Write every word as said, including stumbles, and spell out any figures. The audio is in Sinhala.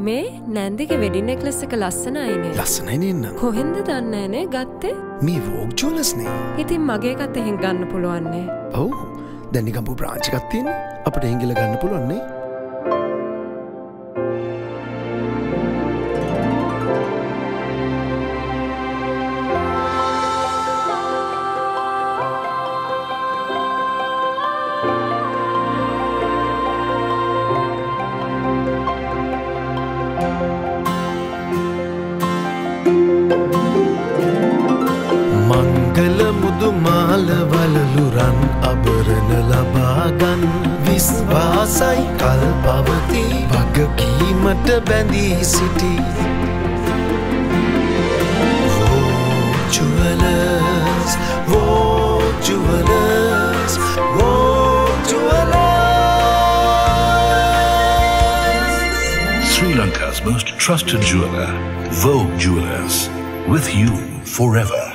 මේ නැන්දිගේ වෙඩින් නෙක්ලස් එක ලස්සනයිනේ. ලස්සනයි නේන්න. කොහෙන්ද දන්නේ නේ ගත්තේ? මේ වෝග් ජුවලර්ස් නේ. ඉතින් මගේ එකත් එහෙන් ගන්න පුළුවන් නේ. ඔව්. දැන් නිකම්පු බ්‍රාන්ච් එකක් තියෙන්නේ. අපිට එහෙන් ගිහලා ගන්න පුළුවන් නේ. මංගල මුදු මාල වලලුරන් අබරණ ලබාගන් විශ්වාසයි කල් පවති වගකීමට බැඳී සිටි Vogue Jewelers, Vogue Jewelers, Vogue Jewelers. Sri Lanka's most trusted jeweler, Vogue Jewelers, with you forever.